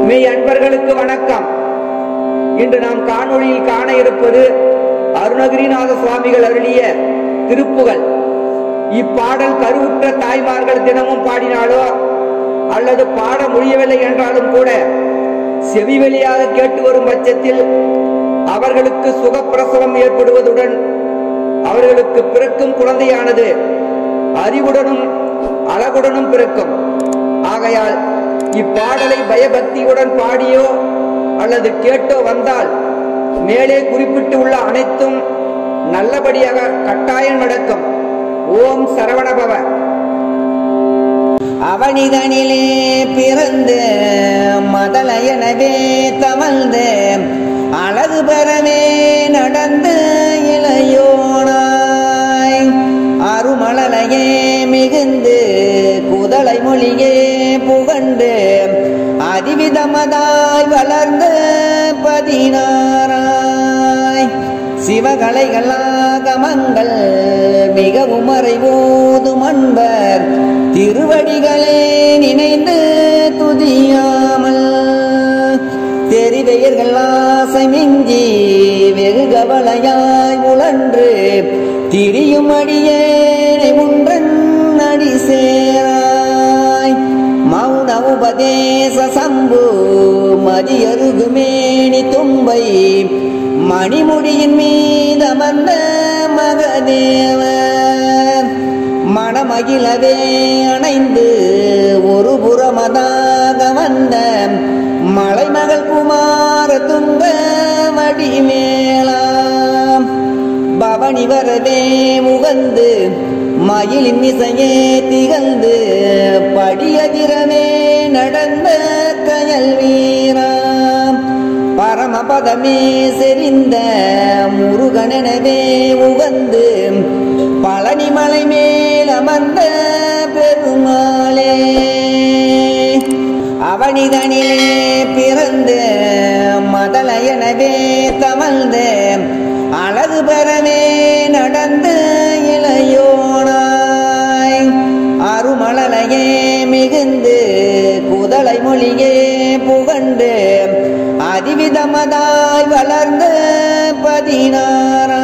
மெய் அன்பர்களுக்கு வணக்கம். இன்று நாம் காணொளியில் காண இருப்பது அருணகிரிநாத சுவாமிகள் அருளிய திருப்புகழ். இப்பாடல் கருவுற்ற தாய்மார்கள் தினமும் பாடினாலோ அல்லது பாட முடியவில்லை என்றாலும் கூட செவி வழியாக கேட்டு வரும் பட்சத்தில் அவர்களுக்கு சுகப்பிரசவம் ஏற்படுவதுடன் அவர்களுக்கு பிறக்கும் குழந்தையானது அறிவுடனும் அழகுடனும் பிறக்கும். ஆகையால் இப்பாடலை பயபக்தியுடன் பாடியோ அல்லது கேட்டோ வந்தால் மேலே குறிப்பிட்டு உள்ள அனைத்தும் நல்லபடியாக கட்டாயம் நடக்கும். ஓம் சரவணபவ. அவனிதனிலே பிறந்து மதலையனவே தவழ்ந்து அழகு பெறவே நடந்து இளையோனாய் அருமலையே மிகுந்து குதலை மொழியே புகண்டு அதிவிதமதாய் வளர்ந்து 16 சிவகலைகளாகமங்கள் மிகவும் மறைவோதும் அன்பர் திருவடிகளே நினைந்து துதியாமல் தெரிவெயர்கள் ஆசை மிஞ்சி வெகு கவலையாய் உழன்று திரியும் அடியேனை முன்றன் அடி சேராய் மௌன உபதேச சம்பு மதியருகுமேனி தும்பை மணிமுடியின் மீதமர்ந்த மகதேவர் மணமகிழவே அணைந்து ஒரு புறமதாக வந்த மலைமகள் குமார துங்க வடிமேலாம் பவனி வரவே முகந்து மயிலின் இசையே திகழ்ந்து படியதிரவே நடந்த கயல் வீராம் பரமபதமே செறிந்த முருகனெனவே உகந்து பழனி மலை மேல் அமர்ந்த பெருமாளே அவனிதனிலே பிறந்து மதலையனவே தவழ்ந்து அழகு பெறவே நடந்து இளையோனாய் அருமலையே மிகுந்து குதலை மொழியே புகண்டு அதிவிதமதாய் வளர்ந்து 16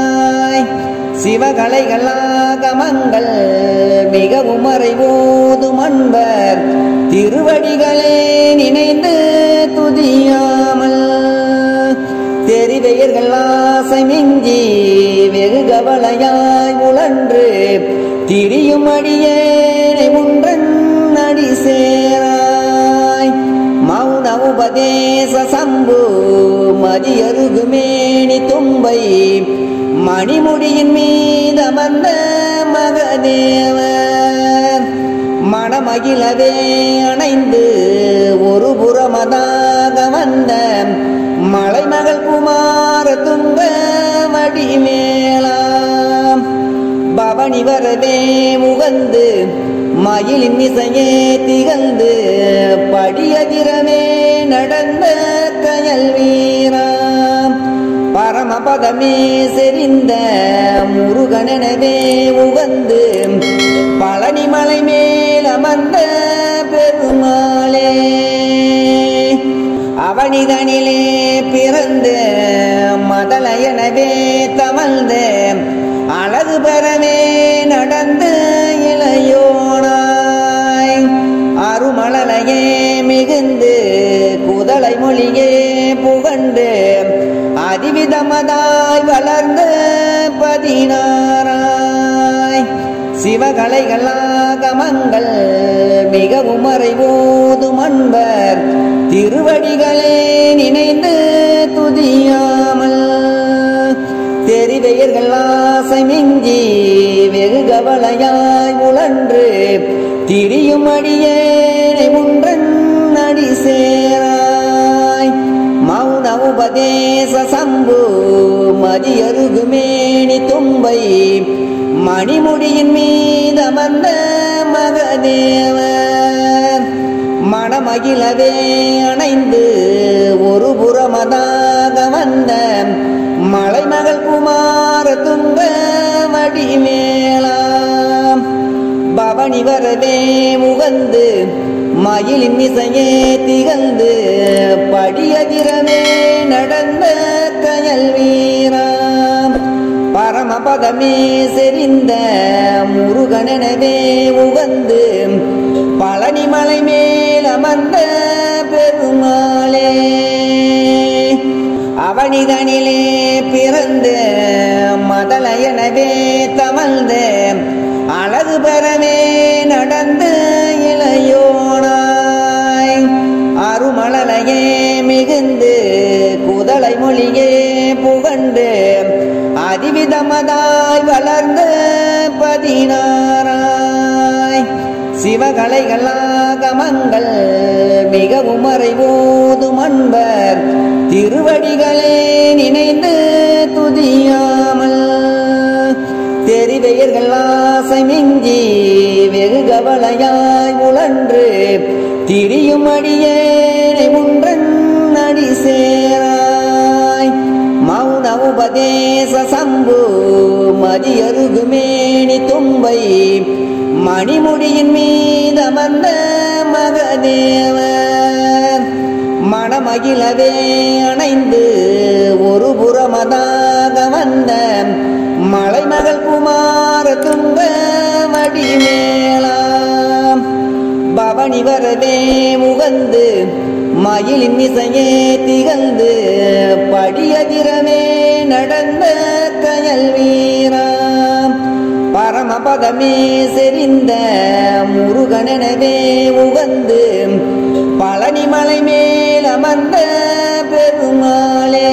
சிவகலைகளாகமங்கள் மிகவும் மறைவோதும் அன்பர் திருவடிகளே நினைந்து துதியாமல் தெரிவெயர்கள் ஆசை மிஞ்சி வெகு கவலையாய் உழன்று திரியும் அடியேனை முன்றன் அடி சேராய் மௌன உபதேச சம்பு மதியருகுமேனி தும்பை மணிமுடியின் மீதமர்ந்த மகதேவர் மணமகிழவே அணைந்து ஒரு புறமதாக வந்த மலைமகள் குமார துங்க வடிமேலாம் பவனி வரவே முகந்து மயிலின் இசையே திகழ்ந்து படியதிரவே நடந்த கயல் வீராம் பரமபதமே செறிந்த முருகனெனவே உகந்து பழனி மலை மேல் அமர்ந்த பெருமாளே அவனிதனிலே பிறந்து மதலையனவே தவழ்ந்து அழகு பெறவே நடந்து இளையோனாய் அருமலையே மிகுந்து குதலை மொழியே புகண்டு அதிவிதமதாய் வளர்ந்து 16 சிவகலைகளாகமங்கள் மிகவும் மறைவோதும் அன்பர் திருவடிகளே நினைந்து துதியாமல் தெரிவெயர்கள் ஆசை மிஞ்சி வெகு கவலையாய் உழன்று திரியும் அடியேனை முன்றன் அடி சேராய் மௌன உபதேச சம்பு மதியருகுமேனி தும்பை மணிமுடியின் மீதமர்ந்த மகதேவர் மணமகிழவே அணைந்து ஒரு புறமதாக வந்த மலைமகள் குமார துங்க வடிமேலாம் பவனி வரவே முகந்து மயிலின் இசையே திகழ்ந்து படியதிரமே நடந்த கயல் வீரா பரமபதமே செறிந்த முருகனெனவே உகந்து பழனி மலை மேல் அமர்ந்த பெருமாளே அவனிதனிலே பிறந்து மதலையனவே தமழ்ந்து அழகு பெறவே நடந்து இளையோனாய் அருமலையே மிகுந்து குதலை மொழியே புகண்டு அதிவிதமதாய் வளர்ந்து 16 சிவகலைகளாகமங்கள் மிகவும் மறைவோதும் அன்பர் திருவடிகளே நினைந்து துதியாமல் தெரிவெயர்கள் ஆசை மிஞ்சி வெகு கவலையாய் உழன்று திரியும் அடியேனை முன்றன் அடி சேராய் மௌன உபதேச சம்பு மதியருகுமேனி தும்பை மணிமுடியின் மீதமர்ந்த மகதேவர் மணமகிழவே அணைந்து ஒரு புறமதாக வந்த மலைமகள் குமார துங்க மடிமேலாம் பவனி வரவே முகந்து மயிலின் இசையே திகழ்ந்து படியதிரமே நடந்த கயல் வீரா பரமபதமே செறிந்த முருகனெனவே உகந்து பழனி மலை மேல் அமர்ந்த பெருமாளே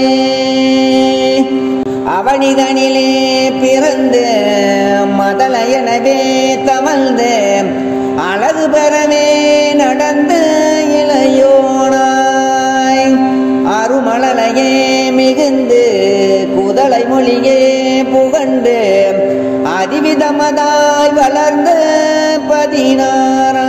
அவனிதனிலே பிறந்து மதலையனவே தமழ்ந்து அழகு பெறவே நடந்து இளையோனாய் அருமலையே மிகுந்து குதலை மொழியே புகண்டு அதிவிதமதாய் வளர்ந்து 16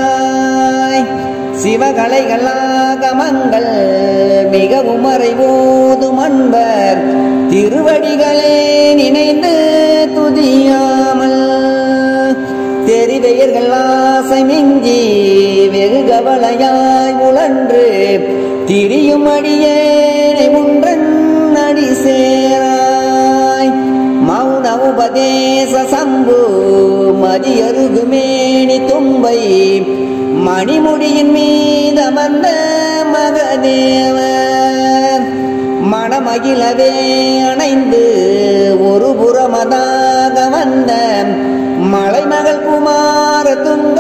சிவகலைகளாகமங்கள் மிகவும் மறைவோதும் அன்பர் திருவடிகளே நினைந்து துதியாமல் தெரிவெயர்கள் ஆசை மிஞ்சி வெகு கவலையாய் உழன்று திரியும் அடியேனை முன்றன் அடி சேராய் மௌன உபதேச சம்பு மதியருகுமேனி தும்பை மணிமுடியின் மீதமர்ந்த மகதேவர் மணமகிழவே அணைந்து ஒரு புறமதாக வந்த மலைமகள் குமார துங்க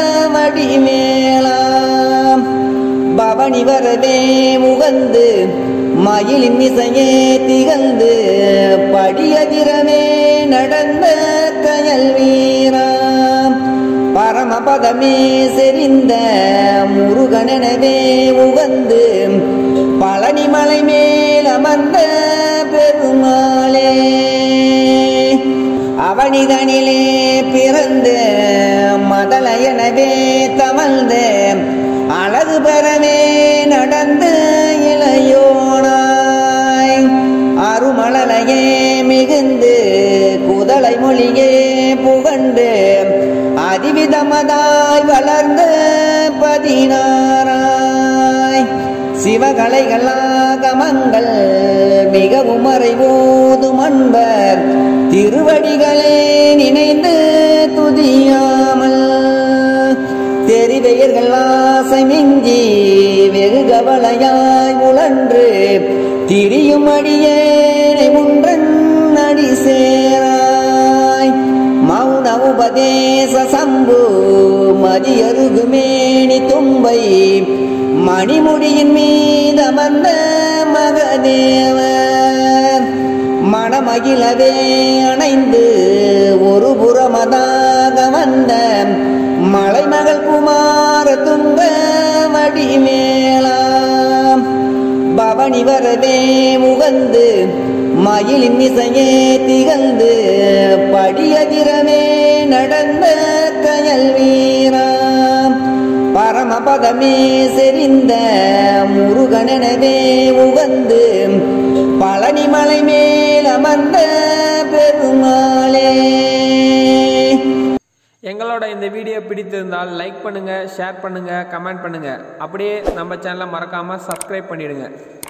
மடிமேலாம் பவனி வரவே முகந்து மயிலின் இசையே திகழ்ந்து படியதிரமே நடந்த கயல் வீரா பரமபதமே செறிந்த முருகனெனவே உகந்து பழனி மலை மேல் அமர்ந்த பெருமாளே அவனிதனிலே பிறந்து மதலையனவே தமழ்ந்து அழகு பெறவே நடந்து இளையோனாய் அருமலையே மிகுந்து குதலை மொழியே புகண்டு அதிவிதமதாய் வளர்ந்து 16 சிவகலைகளாகமங்கள் மிகவும் மறைவோதும் அன்பர் திருவடிகளே நினைந்து துதியாமல் தெரிவெயர்கள் ஆசை மிஞ்சி வெகு கவலையாய் உழன்று திரியும் அடியேனை முன்றன் அடி சேராய் மௌன உபதேச சம்பு மதியருகுமேனி தும்பை மணிமுடியின் மீதமர்ந்த மகதேவர் மணமகிழவே அணைந்து ஒரு புறமதாக வந்த மலைமகள் குமார துங்க மடிமேலாம் பவனி வரவே முகந்து மயிலின் இசையே திகழ்ந்து படியதிரமே நடந்த கயல் வீரா பரமபதமே செறிந்த முருகனெனவே உகந்து பழனி மலை மேல் அமர்ந்த பெருமாளே. எங்களோட இந்த வீடியோ பிடித்திருந்தால் லைக் பண்ணுங்கள், ஷேர் பண்ணுங்கள், கமெண்ட் பண்ணுங்கள். அப்படியே நம்ம சேனலை மறக்காமல் சப்ஸ்கிரைப் பண்ணிவிடுங்க.